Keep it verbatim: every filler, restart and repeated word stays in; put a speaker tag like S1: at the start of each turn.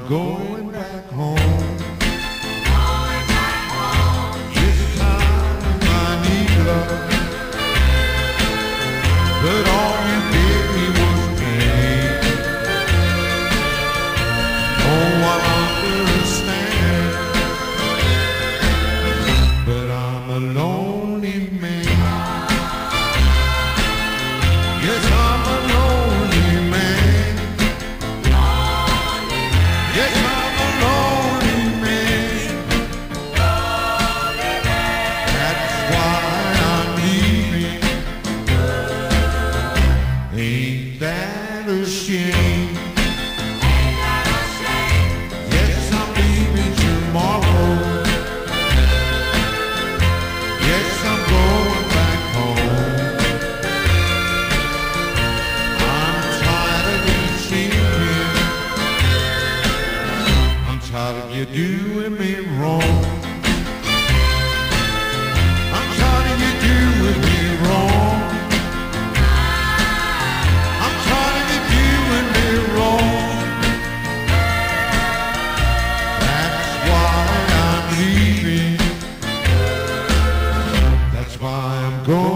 S1: going back home. This time I need love, but all you gave me was pain. Oh, I understand, but I'm a lonely man. Yes, I'm a lonely man. Yes, I'm a lonely man. That's why I'm leaving. Ain't that a shame? Yes, I'm leaving tomorrow. Yes, I'm going back home. I'm tired of you thinking, I'm tired of you doing me wrong. I'm tired of you doing me wrong. I'm tired of you doing me wrong. That's why I'm leaving. That's why I'm going.